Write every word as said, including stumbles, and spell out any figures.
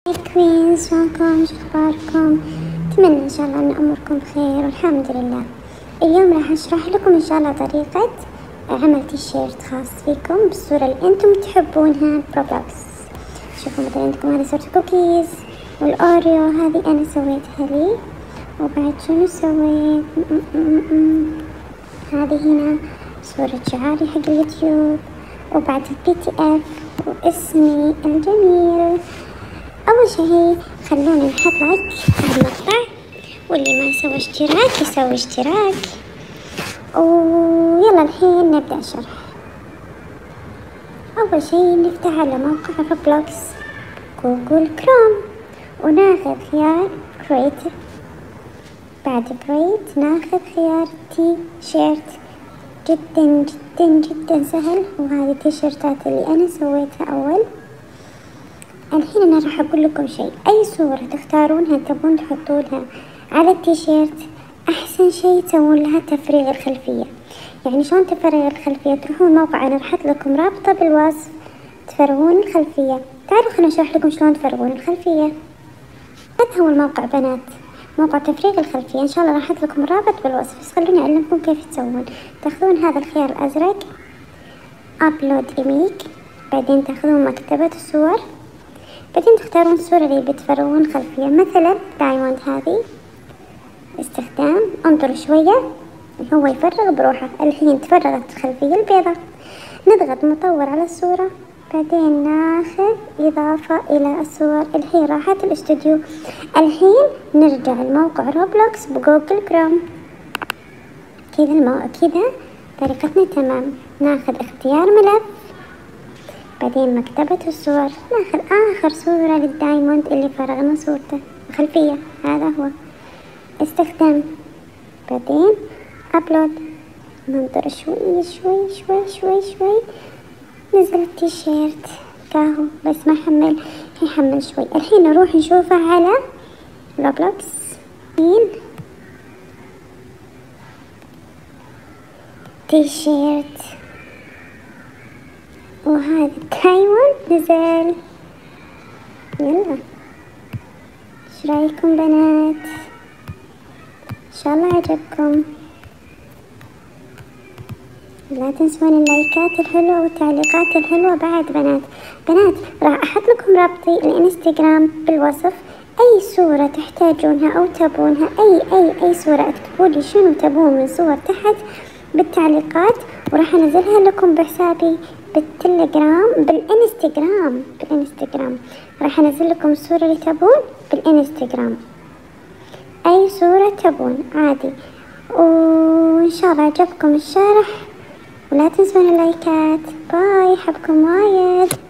كوينز، شلونكم؟ شو اخباركم؟ اتمنى ان شاء الله ان اموركم بخير والحمد لله. اليوم راح اشرح لكم ان شاء الله طريقة عمل تيشيرت خاص فيكم بالصورة اللي انتم تحبونها بروبلوكس. شوفوا مثلا عندكم هذه صورة كوكيز والاوريو، هذه انا سويتها لي. وبعد شنو سويت؟ هذه هنا صورة شعاري حق اليوتيوب، وبعد البي تي اف واسمي الجميل. أول شي خلونا نحط لايك على المقطع، واللي ما يسوي اشتراك يسوي اشتراك. ويلا الحين نبدأ الشرح. أول شي نفتح على موقع روبلوكس جوجل كروم وناخذ خيار كريت. بعد كريت ناخذ خيار تي شيرت. جدا جدا جدا سهل، وهذه التيشيرتات اللي أنا سويتها أول. الحين أنا راح أقول لكم شيء، أي صورة تختارونها تبون تحطونها على التيشيرت أحسن شيء تسوون لها تفريغ الخلفية. يعني شلون تفرغ الخلفية؟ تروحون موقع أنا راح أحط لكم رابطة بالوصف تفرغون الخلفية. تعالوا خلينا أشرح لكم شلون تفرغون الخلفية. هذا هو الموقع بنات، موقع تفريغ الخلفية. إن شاء الله راح أحط لكم رابط بالوصف، بس خلوني أعلمكم كيف تسوون. تاخذون هذا الخيار الأزرق أبلود إيميج، بعدين تاخذون مكتبة الصور، بعدين تختارون الصورة اللي بتفرغون خلفية. مثلا دايموند هذه استخدام، انطر شوية هو يفرغ بروحه. الحين تفرغت الخلفية البيضاء، نضغط مطور على الصورة، بعدين ناخذ إضافة إلى الصور. الحين راحت الاستوديو. الحين نرجع لموقع روبلوكس بجوجل كروم. كذا المو... كذا طريقتنا تمام. ناخذ اختيار ملف، بعدين مكتبة الصور، ناخذ آخر صورة للدايموند اللي فرغنا صورته خلفية. هذا هو استخدام، بعدين أبلود. ننطر شوي شوي شوي شوي شوي. نزل التيشيرت كاهو، بس ما حمل، يحمل شوي. الحين نروح نشوفه على روبلوكس. تيشيرت وهذا الدايموند نزل. يلا ايش رايكم بنات؟ ان شاء الله عجبكم. لا تنسون اللايكات الحلوة والتعليقات الحلوة. بعد بنات بنات راح احط لكم رابطي الانستغرام بالوصف. اي صورة تحتاجونها او تبونها، اي اي اي صورة اكتبوا لي شنو تبون من صور تحت بالتعليقات، وراح انزلها لكم بحسابي بالتليجرام بالانستغرام بالانستغرام راح انزل لكم الصورة اللي تبون بالانستغرام. اي صورة تبون عادي. وان شاء الله عجبكم الشرح، ولا تنسون اللايكات. باي، حبكم وايد.